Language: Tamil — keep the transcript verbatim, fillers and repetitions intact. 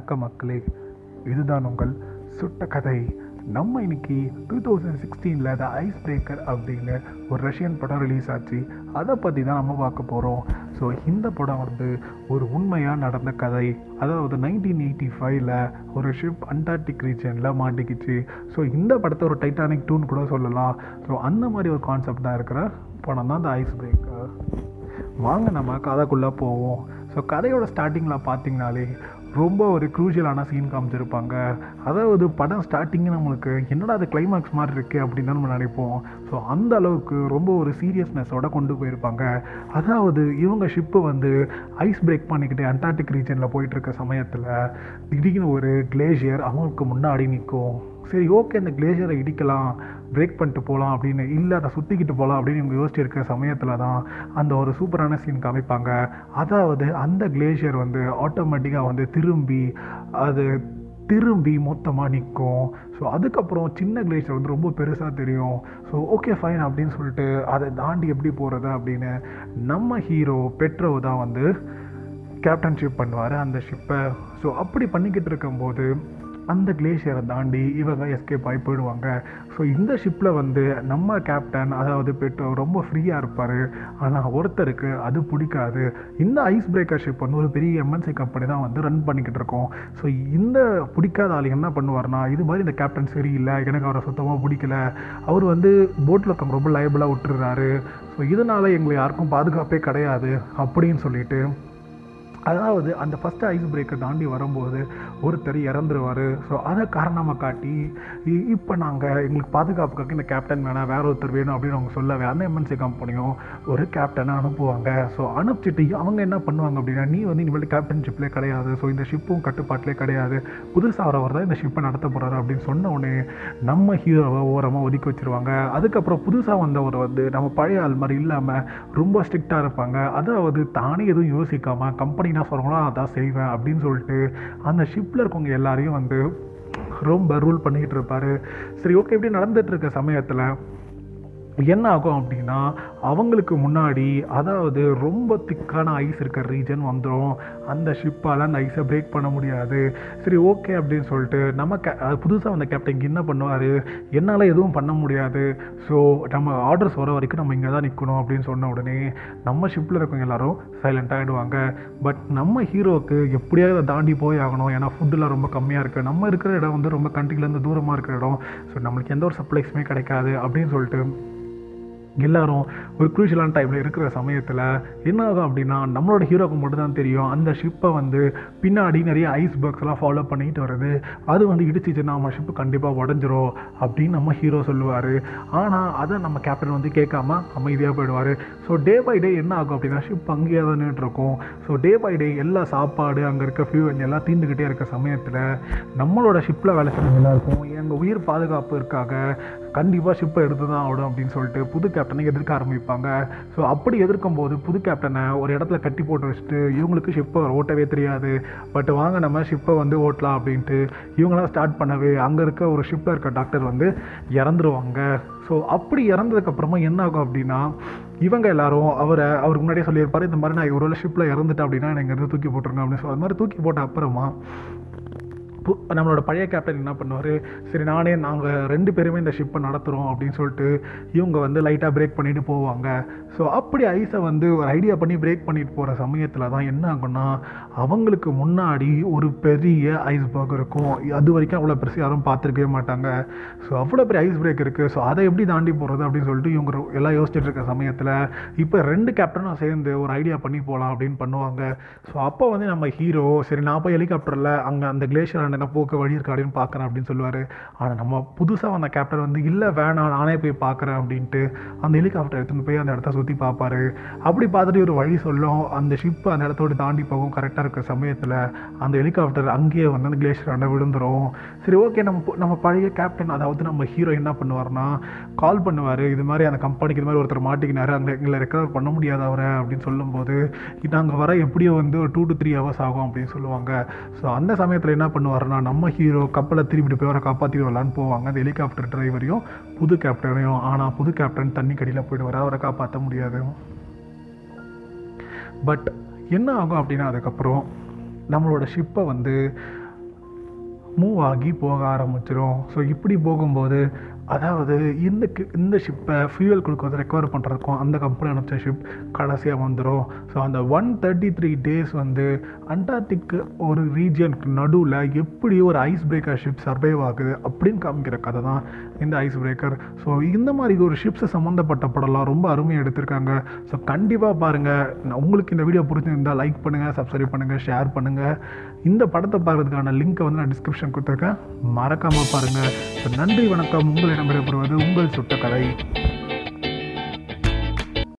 வணக்கம் மக்களே, இதுதான் உங்கள் சுட்ட கதை. நம்ம இன்னைக்கு டூ தௌசண்ட் சிக்ஸ்டீனில் த ஐஸ் பிரேக்கர் அப்படின்னு ஒரு ரஷ்யன் படம் ரிலீஸ் ஆச்சு. அதை பற்றி தான் நம்ம பார்க்க போகிறோம். ஸோ இந்த படம் வந்து ஒரு உண்மையாக நடந்த கதை. அதாவது நைன்டீன் எயிட்டி ஃபைவ்ல ஒரு ஷிப் அண்டார்டிக் ரீஜனில் மாட்டிக்கிச்சு. ஸோ இந்த படத்தை ஒரு டைட்டானிக் டூன்னு கூட சொல்லலாம். ஸோ அந்த மாதிரி ஒரு கான்செப்ட் தான் இருக்கிற படம் தான் த ஐஸ் பிரேக்கர். வாங்க நம்ம கதைக்குள்ளே போவோம். ஸோ கதையோட ஸ்டார்டிங்கில் பார்த்தீங்கனாலே ரொம்ப ஒரு க்ரூஷியலான சீன் காமிச்சிருப்பாங்க. அதாவது படம் ஸ்டார்டிங்கு நம்மளுக்கு என்னடா அது கிளைமேக்ஸ் மாதிரி இருக்குது அப்படின்னு தான் நம்ம நினைப்போம். ஸோ அந்த அளவுக்கு ரொம்ப ஒரு சீரியஸ்னஸோடு கொண்டு போயிருப்பாங்க. அதாவது இவங்க ஷிப்பு வந்து ஐஸ் பிரேக் பண்ணிக்கிட்டு அண்டார்டிக் ரீஜனில் போயிட்டுருக்க சமயத்தில் திடீர்னு ஒரு கிளேஷியர் அவங்களுக்கு முன்னாடி நிற்கும். சரி, ஓகே, அந்த கிளேஷியரை இடிக்கலாம், பிரேக் பண்ணிட்டு போகலாம் அப்படின்னு, இல்லை அதை சுற்றிக்கிட்டு போகலாம் அப்படின்னு இவங்க யோசிச்சு இருக்கிற சமயத்தில் தான் அந்த ஒரு சூப்பரான சீன் காமிப்பாங்க. அதாவது அந்த கிளேஷியர் வந்து ஆட்டோமேட்டிக்காக வந்து திரும்பி அது திரும்பி மொத்தமாக நிற்கும். ஸோ அதுக்கப்புறம் சின்ன கிளேஷியர் வந்து ரொம்ப பெருசாக தெரியும். ஸோ ஓகே ஃபைன் அப்படின்னு சொல்லிட்டு அதை தாண்டி எப்படி போகிறது அப்படின்னு நம்ம ஹீரோ பெட்ரோ தான் வந்து கேப்டன்ஷிப் பண்ணுவார் அந்த ஷிப்பை. ஸோ அப்படி பண்ணிக்கிட்டு இருக்கும்போது அந்த கிளேஷியரை தாண்டி இவங்க எஸ்கேப் ஆகி போயிடுவாங்க. ஸோ இந்த ஷிப்பில் வந்து நம்ம கேப்டன், அதாவது பெட்ரோ, ரொம்ப ஃப்ரீயாக இருப்பார். ஆனால் ஒருத்தருக்கு அது பிடிக்காது. இந்த ஐஸ் பிரேக்கர் ஷிப் வந்து ஒரு பெரிய எம்என்சி கம்பெனி தான் வந்து ரன் பண்ணிக்கிட்டு இருக்கோம். ஸோ இந்த பிடிக்காத ஆள் என்ன பண்ணுவார்னா, இது மாதிரி இந்த கேப்டன் சரியில்லை, எனக்கு அவரை சுத்தமாக பிடிக்கல, அவர் வந்து போட்டில் இருக்க ரொம்ப லைபிளாக விட்டுறாரு, ஸோ இதனால் எங்களுக்கு யாருக்கும் பாதுகாப்பே கிடையாது அப்படின்னு சொல்லிட்டு, அதாவது அந்த ஃபஸ்ட்டு ஐஸ் பிரேக்கை தாண்டி வரும்போது ஒருத்தர் இறந்துருவார். ஸோ அதை காரணமாக காட்டி இப்போ நாங்கள் எங்களுக்கு பாதுகாப்புக்காக இந்த கேப்டன் வேணாம், வேற ஒருத்தர் வேணும் அப்படின்னு அவங்க சொல்லவே அந்த எம்என்சி கம்பெனியும் ஒரு கேப்டனை அனுப்புவாங்க. ஸோ அனுப்பிச்சிட்டு அவங்க என்ன பண்ணுவாங்க அப்படின்னா, நீ வந்து இனிமேல் கேப்டன்ஷிப்லேயே கிடையாது, ஸோ இந்த ஷிப்பும் கட்டுப்பாட்டிலே கிடையாது, புதுசாக வரவர் தான் இந்த ஷிப்பை நடத்த போகிறாரு அப்படின்னு சொன்ன உடனே நம்ம ஹீரோவை ஓரமாக ஒதுக்கி வச்சுருவாங்க. அதுக்கப்புறம் புதுசாக வந்தவர் வந்து நம்ம பழைய ஆள் மாதிரி இல்லாமல் ரொம்ப ஸ்ட்ரிக்டாக இருப்பாங்க. அதாவது தானே எதுவும் யோசிக்காமல் கம்பெனி என்ன சொல்கிறாங்களோ அதான் செய்வேன் அப்படின்னு சொல்லிட்டு அந்த ஷிப்பில் இருக்கவங்க எல்லாரையும் வந்து ரொம்ப ரூல் பண்ணிக்கிட்டு இருப்பார். சரி, ஓகே, இப்படி நடந்துட்டு இருக்க சமயத்தில் என்ன ஆகும் அப்படின்னா, அவங்களுக்கு முன்னாடி அதாவது ரொம்ப திக்கான ஐஸ் இருக்கிற ரீஜன் வந்துடும். அந்த ஷிப்பால் அந்த ஐஸை பிரேக் பண்ண முடியாது. சரி, ஓகே அப்படின்னு சொல்லிட்டு நம்ம கே புதுசாக வந்த கேப்டன் என்ன பண்ணுவார், என்னால் எதுவும் பண்ண முடியாது, ஸோ நம்ம ஆர்டர்ஸ் வர வரைக்கும் நம்ம இங்கே தான் நிற்கணும் அப்படின்னு சொன்ன உடனே நம்ம ஷிப்பில் இருக்கவங்க எல்லாரும் சைலண்ட் ஆகிடுவாங்க. பட் நம்ம ஹீரோவுக்கு எப்படியாவது அதை தாண்டி போய் ஆகணும். ஏன்னா ஃபுட்டுலாம் ரொம்ப கம்மியாக இருக்குது, நம்ம இருக்கிற இடம் வந்து ரொம்ப கண்ட்ரிலேருந்து தூரமாக இருக்கிற இடம், ஸோ நம்மளுக்கு எந்த ஒரு சப்ளைஸுமே கிடைக்காது அப்படின்னு சொல்லிட்டு எல்லாரும் ஒரு க்ரூஷியலான டைமில் இருக்கிற சமயத்தில் என்ன ஆகும் அப்படின்னா, நம்மளோட ஹீரோக்கு மட்டும் தான் தெரியும் அந்த ஷிப்பை வந்து பின்னாடி நிறைய ஐஸ் பர்க்ஸ்லாம் ஃபாலோ பண்ணிக்கிட்டு வருது, அது வந்து இடிச்சிச்சுன்னா நம்ம ஷிப்பு கண்டிப்பாக உடஞ்சிரும் அப்படின்னு நம்ம ஹீரோ சொல்லுவார். ஆனால் அதை நம்ம கேப்டன் வந்து கேட்காம அமைதியாக போயிடுவார். ஸோ டே பை டே என்ன ஆகும் அப்படின்னா, ஷிப் அங்கேயே தான் நின்றுருக்கும். ஸோ டே பை டே எல்லா சாப்பாடு அங்கே இருக்க ஃபியூவல் எல்லாம் தீர்ந்துக்கிட்டே இருக்க சமயத்தில் நம்மளோட ஷிப்பில் வேலை செய்யணும் எல்லாருக்கும் எங்கள் உயிர் பாதுகாப்பு இருக்காக கண்டிப்பாக ஷிப்பை எடுத்து தான் ஆடும் அப்படின்னு சொல்லிட்டு புது கேப்டனை எதிர்க்க ஆரம்பிப்பாங்க. ஸோ அப்படி எதிர்க்கும் போது புது கேப்டனை ஒரு இடத்துல கட்டி போட்டு வச்சுட்டு, இவங்களுக்கு ஷிப்பை ஓட்டவே தெரியாது, பட் வாங்க நம்ம ஷிப்பை வந்து ஓட்டலாம் அப்படின்ட்டு இவங்களாம் ஸ்டார்ட் பண்ணவே அங்கே இருக்க ஒரு ஷிப்பில் இருக்க டாக்டர் வந்து இறந்துருவாங்க. ஸோ அப்படி இறந்ததுக்கப்புறமா என்ன ஆகும் அப்படின்னா, இவங்க எல்லாரும் அவரை அவருக்கு முன்னாடியே சொல்லியிருப்பார், இந்த மாதிரி நான் ஒரு ஷிப்பில் இறந்துட்டேன் அப்படின்னா எனக்கு இருந்து தூக்கி போட்டுருங்க அப்படின்னு சொல்லி, அது மாதிரி தூக்கி போட்ட அப்புறமா நம்மளோட பழைய கேப்டன் என்ன பண்ணுவார், சரி நானே நாங்கள் ரெண்டு பேருமே இந்த ஷிப்பை நடத்துகிறோம் அப்படின்னு சொல்லிட்டு இவங்க வந்து லைட்டாக பிரேக் பண்ணிட்டு போவாங்க. ஸோ அப்படி ஐஸை வந்து ஒரு ஐடியா பண்ணி பிரேக் பண்ணிட்டு போகிற சமயத்தில் தான் என்ன ஆகும்னா, அவங்களுக்கு முன்னாடி ஒரு பெரிய ஐஸ் பர்க் இருக்கும். அது வரைக்கும் அவ்வளோ பெருசு யாரும் பார்த்துருக்கவே மாட்டாங்க. ஸோ அவ்வளோ பெரிய ஐஸ் பிரேக் இருக்குது. ஸோ அதை எப்படி தாண்டி போகிறது அப்படின்னு சொல்லிட்டு இவங்க எல்லாம் யோசிச்சுட்டு இருக்க சமயத்தில் இப்போ ரெண்டு கேப்டனும் சேர்ந்து ஒரு ஐடியா பண்ணி போகலாம் அப்படின்னு பண்ணுவாங்க. ஸோ அப்போ வந்து நம்ம ஹீரோ, சரி நான் போய் ஹெலிகாப்டரில் அங்கே அந்த கிளேஷியர் என்ன போக்க வழி இருக்கா அப்படின்னு பார்க்குறேன் அப்படின்னு சொல்லுவார். ஆனால் நம்ம புதுசாக வந்த கேப்டன் வந்து இல்லை வேணாம் நானே போய் பார்க்குறேன் அப்படின்ட்டு அந்த ஹெலிகாப்டர் எடுத்துன்னு போய் அந்த இடத்த சுற்றி பார்ப்பாரு. அப்படி பார்த்துட்டு ஒரு வழி சொல்லும், அந்த ஷிப் அந்த இடத்தோடு தாண்டி போகும். கரெக்டாக இருக்க சமயத்தில் அந்த ஹெலிகாப்டர் அங்கேயே வந்து அந்த கிளேஷியர் அண்டை விழுந்துடும். சரி, ஓகே, நம்ம நம்ம பழைய கேப்டன் அதாவது நம்ம ஹீரோ என்ன பண்ணுவார்னா, கால் பண்ணுவார், இது மாதிரி அந்த கம்பெனிக்கு இது மாதிரி ஒருத்தர் மாட்டிக்கினாரு, அங்கே எங்களை ரெக்கவர் பண்ண முடியாது அவரை அப்படின்னு சொல்லும்போது, நாங்கள் வர எப்படியோ வந்து ஒரு டூ டு த்ரீ ஹவர்ஸ் ஆகும் அப்படின்னு சொல்லுவாங்க. ஸோ அந்த சமயத்தில் என்ன பண்ணுவார்னா, நம்ம ஹீரோ கப்பலை திரும்பிட்டு போய் அவரை காப்பாற்றி வரலான்னு போவாங்க, அந்த ஹெலிகாப்டர் டிரைவரையும் புது கேப்டனையும். ஆனால் புது கேப்டன் தண்ணி கடியில் போயிடுவார், அவரை காப்பாற்ற முடியாது. பட் என்ன ஆகும் அப்படின்னா, அதுக்கப்புறம் நம்மளோட ஷிப்பை வந்து மூவ் ஆகி போக ஆரம்பிச்சிடும். ஸோ இப்படி போகும்போது அதாவது இந்த கி- இந்த ஷிப்பை ஃபியூயல் கொடுக்கறது ரெக்கவர் பண்ணுறதுக்கும் அந்த கம்பெனி அனுப்பிச்ச ஷிப் கடைசியாக வந்துடும். ஸோ அந்த ஒன் தேர்ட்டி த்ரீ டேஸ் வந்து அண்டார்டிக் ஒரு ரீஜியனுக்கு நடுவில் எப்படி ஒரு ஐஸ் பிரேக்கர் ஷிப் சர்வைவ் ஆகுது அப்படின்னு காமிக்கிற கதை தான் இந்த ஐஸ் பிரேக்கர். ஸோ இந்த மாதிரி ஒரு ஷிப்ஸை சம்மந்தப்பட்ட படம்லாம் ரொம்ப அருமையாக எடுத்திருக்காங்க. ஸோ கண்டிப்பாக பாருங்கள். உங்களுக்கு இந்த வீடியோ பிடிச்சிருந்தால் லைக் பண்ணுங்கள், சப்ஸ்கிரைப் பண்ணுங்கள், ஷேர் பண்ணுங்கள். இந்த படத்தை பார்க்குறதுக்கான லிங்க்கை வந்து நான் டிஸ்கிரிப்ஷன் கொடுத்துருக்கேன், மறக்காமல் பாருங்கள். ஸோ நன்றி, வணக்கம். உங்களிடம் விடைபெறுவது உங்கள் சுட்ட கதை.